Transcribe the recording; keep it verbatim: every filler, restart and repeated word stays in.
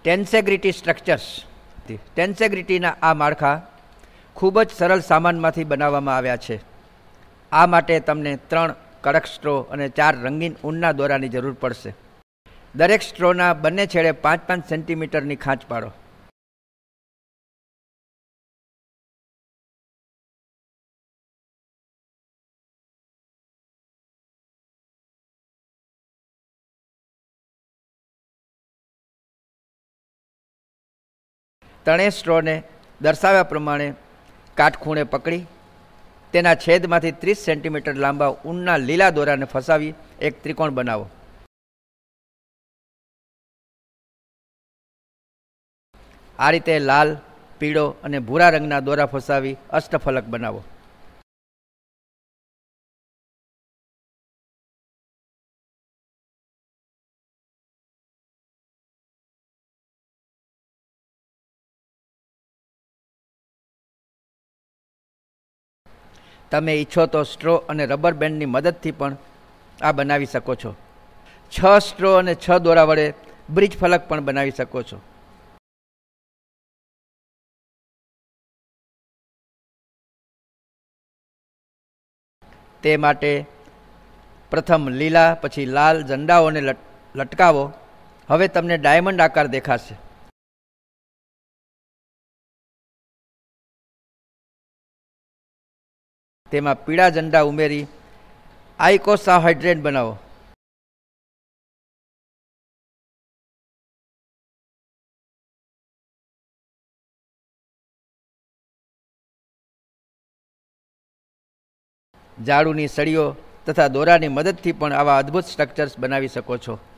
ટેન્સેગ્રિટી structures. ટેન્સેગ્રિટીના આ માળખા ખૂબ જ સરળ સામાનમાંથી બનાવવામાં આવ્યા છે. આ માટે તમને ત્રણ કડક સ્ટ્રો અને ચાર રંગીન ઊનના દોરાની જરૂર પડશે. દરેક સ્ટ્રોના બંને છેડે પાંચ પાંચ સેન્ટીમીટરની ખાંચ પાડો. ત્રણેય સ્ટ્રોને દર્શાવ્યા પ્રમાણે કાટખૂણે પકડી તેના છેદમાંથી ત્રીસ સેન્ટીમીટર લાંબા ઊનના લીલા દોરાને ફસાવી એક ત્રિકોણ બનાવો. આ રીતે લાલ, પીળો અને ભૂરા રંગના દોરા ફસાવી અષ્ટફલક બનાવો. તમે ઈચ્છો તો સ્ટ્રો અને રબર બેન્ડની મદદથી પણ આ બનાવી શકો છો. છ સ્ટ્રો અને છ દોરા વડે બ્રિજ ફલક પણ બનાવી શકો છો. તે માટે પ્રથમ લીલા પછી લાલ ઝંડાઓને લટકાવો. હવે તમને ડાયમંડ આકાર દેખાશે. તેમાં પીળા ઝંડા ઉમેરી આઇકોસાહાઇડ્રેટ બનાવો. ઝાડુની સળીઓ તથા દોરાની મદદથી પણ આવા અદ્ભુત સ્ટ્રક્ચર્સ બનાવી શકો છો.